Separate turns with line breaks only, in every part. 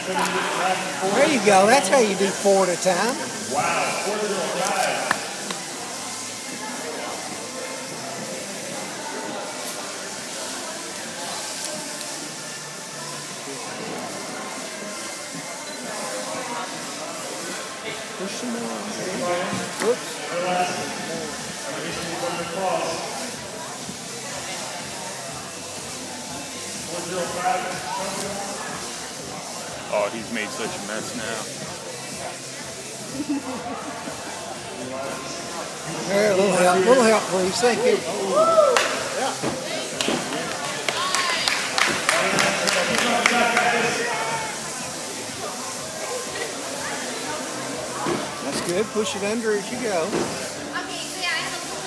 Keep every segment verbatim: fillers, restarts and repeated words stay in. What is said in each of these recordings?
There you go. That's how you do four at a time.
Wow, four zero five.
Push some more. Whoops.
Oh, he's made such a mess now.
There, a little help, little help, please. Thank you. Yeah. That's good. Push it under as you go.
Okay, so yeah, I have a full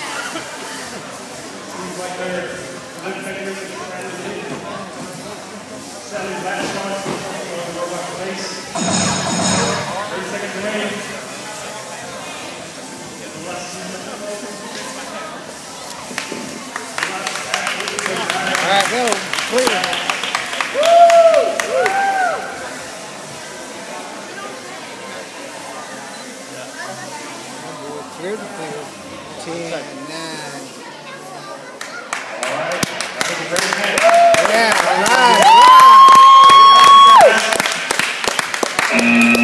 All right, go. Clear. Clear the field. Ten, nine. Yeah, all right, all right.